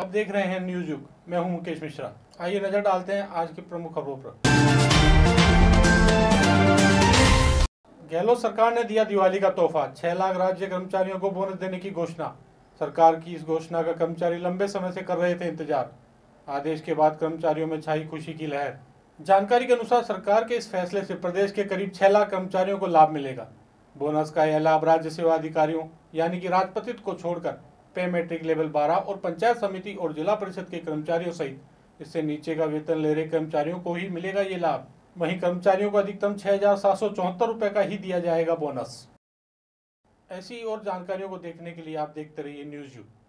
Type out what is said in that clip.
आप देख रहे हैं न्यूज युग। मैं हूं मुकेश मिश्रा। आइए नजर डालते हैं आज की प्रमुख खबरों पर। गहलोत सरकार ने दिया दिवाली का तोहफा, 6 लाख राज्य कर्मचारियों को बोनस देने की घोषणा। सरकार की इस घोषणा का कर्मचारी लंबे समय से कर रहे थे इंतजार। आदेश के बाद कर्मचारियों में छाई खुशी की लहर। जानकारी के अनुसार सरकार के इस फैसले से प्रदेश के करीब 6 लाख कर्मचारियों को लाभ मिलेगा। बोनस का यह लाभ राज्य सेवा अधिकारियों यानी कि राजपत्रित को छोड़कर पे मैट्रिक लेवल 12 और पंचायत समिति और जिला परिषद के कर्मचारियों सहित इससे नीचे का वेतन ले रहे कर्मचारियों को ही मिलेगा ये लाभ। वहीं कर्मचारियों को अधिकतम 6,774 रुपए का ही दिया जाएगा बोनस। ऐसी और जानकारियों को देखने के लिए आप देखते रहिए न्यूज युग।